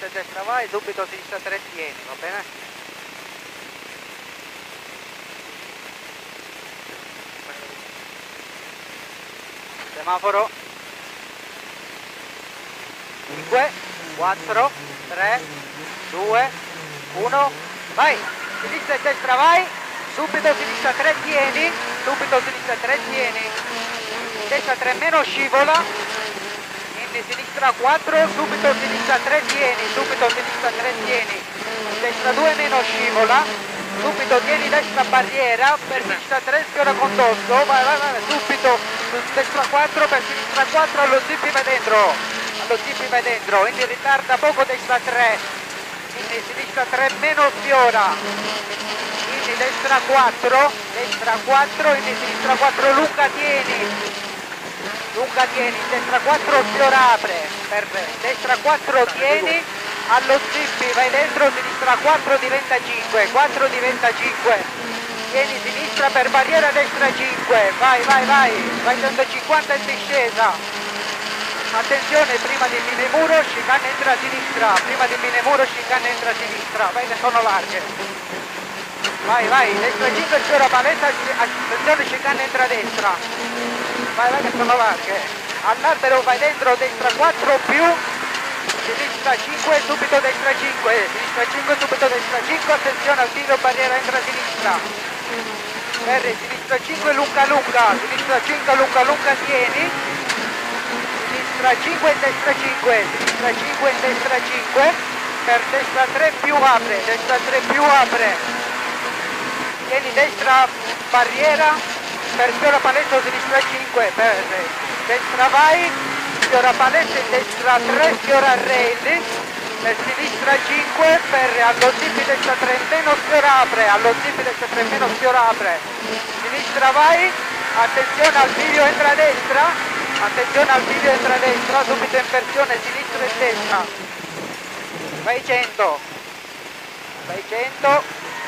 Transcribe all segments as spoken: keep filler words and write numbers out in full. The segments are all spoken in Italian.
sinistra e destra vai, subito sinistra tre tieni, va bene? Semaforo. cinque, quattro, tre, due, uno, vai! Sinistra e destra vai, subito sinistra tre tieni, subito sinistra tre tieni, destra tre meno scivola, quindi sinistra quattro, subito sinistra tre tieni, subito sinistra tre tieni, destra due meno scivola, subito tieni destra barriera, per sinistra tre sfiora con dosso, vai vai vai, subito destra quattro, per sinistra quattro, allo zippi vai dentro, allo zippi vai dentro, quindi ritarda poco destra tre, quindi sinistra tre meno sfiora, quindi destra quattro, destra quattro, quindi sinistra quattro lunga tieni, lunga tieni, destra quattro sfiora apre, per destra quattro tieni, allo zippi vai dentro, sinistra quattro diventa cinque, quattro diventa cinque, tieni sinistra per barriera destra cinque, vai vai vai, vai centocinquanta in discesa, attenzione prima di fine muro, chicane entra a sinistra, prima di fine muro chicane entra a sinistra, vai che sono larghe, vai vai, destra cinque sfiora paletta, attenzione chicane entra a destra, vai vai che sono larghe, all'albero vai dentro, destra quattro più, sinistra cinque, subito destra cinque, sinistra cinque, subito destra cinque, attenzione al tiro, barriera entra a sinistra, R, sinistra cinque, lunga lunga, sinistra cinque, lunga lunga, tieni, sinistra cinque, destra cinque, sinistra cinque, destra cinque, per destra tre più apre, destra tre più apre, tieni destra barriera, per sfiora paletta sinistra cinque, per destra vai, sfiora paletta in destra tre, sfiora rail, per sinistra cinque, per allo zippi destra tre meno sfiora apre, allo zippi destra tre meno sfiora apre, sinistra vai, attenzione al bivio entra a destra, attenzione al bivio entra a destra, subito inversione sinistra e destra, vai cento, vai cento,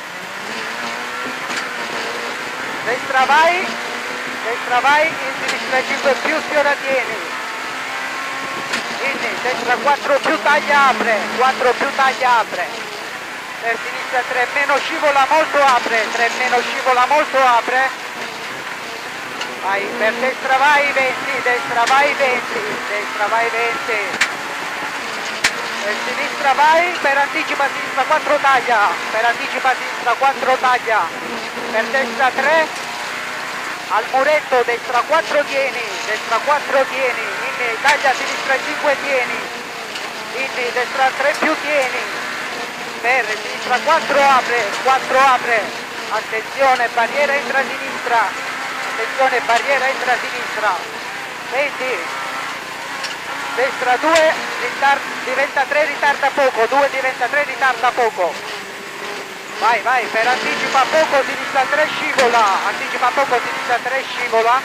destra vai, destra vai, in sinistra cinque più sfiora tieni, quindi destra quattro più taglia apre, quattro più taglia apre, per sinistra tre meno scivola molto apre, tre meno scivola molto apre, vai, per destra vai venti, destra vai venti, destra vai venti, per sinistra vai, per anticipa sinistra quattro taglia, per anticipa sinistra quattro taglia, per destra tre, al muretto destra quattro tieni, destra quattro tieni, quindi taglia sinistra cinque tieni, quindi destra tre più tieni, per sinistra quattro apre, quattro apre, attenzione barriera entra a sinistra, attenzione barriera entra a sinistra, venti, destra due, diventa tre, ritarda poco, due diventa tre, ritarda poco. Vai, vai, per anticipa poco, sinistra tre scivola, anticipa poco, sinistra tre scivola,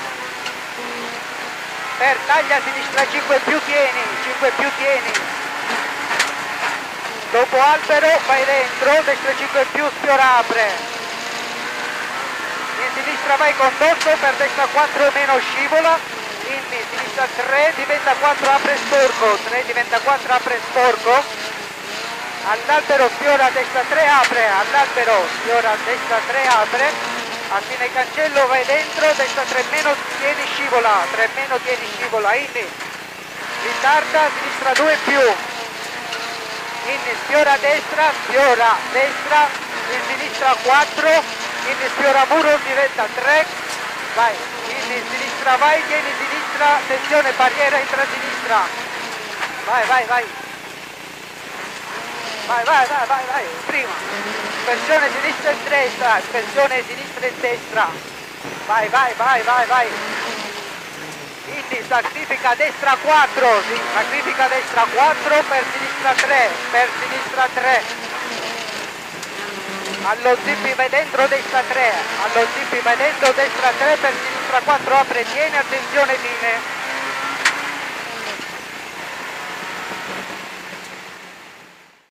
per taglia sinistra cinque più tieni, cinque più tieni, dopo albero vai dentro, destra cinque più sfiora apre, in sinistra vai con dosso, per destra quattro meno scivola, in sinistra tre diventa quattro apre sporco, tre diventa quattro apre sporco, all'albero sfiora a destra tre apre, all'albero sfiora a destra tre apre, a fine cancello vai dentro, destra tre meno tieni scivola, tre meno tieni scivola, inni, ritarda, sinistra due più, inni sfiora a destra, sfiora destra, in sinistra quattro, inni sfiora muro, diventa tre, vai, inni sinistra vai, tieni sinistra, attenzione barriera entra a sinistra, vai vai vai. Vai, vai, vai, vai, vai, prima, inversione sinistra e destra, inversione sinistra e destra, vai, vai, vai, vai, vai, quindi sacrifica destra quattro, sì, sacrifica destra quattro, per sinistra tre, per sinistra tre, allo zippi vai dentro destra tre, allo zippi vai dentro destra tre, per sinistra quattro apre, tieni, attenzione fine.